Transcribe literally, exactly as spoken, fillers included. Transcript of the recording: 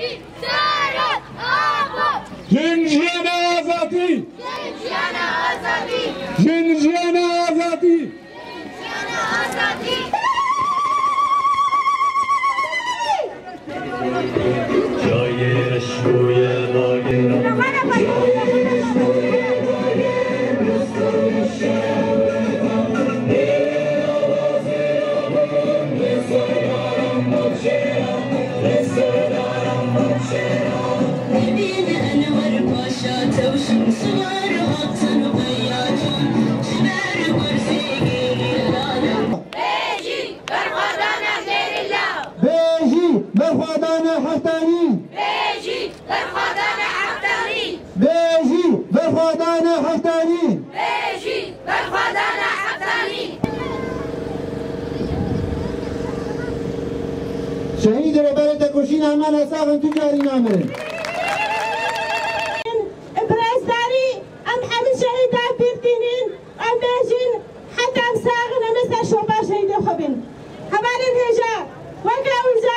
جنجیان آزادی جنجیان آزادی جای رشوی باگران برخوادان حفتانی بیجی برخوادان حفتانی بیجی برخوادان حفتانی بیجی برخوادان حفتانی شهید ربرت کشین امان اساقن تجاری نامرن برازداری ام حمد شهید بیرتینین ام بیجین حتی ام ساغن ام سر شوبا شهید خوبین هبالین هجا وقا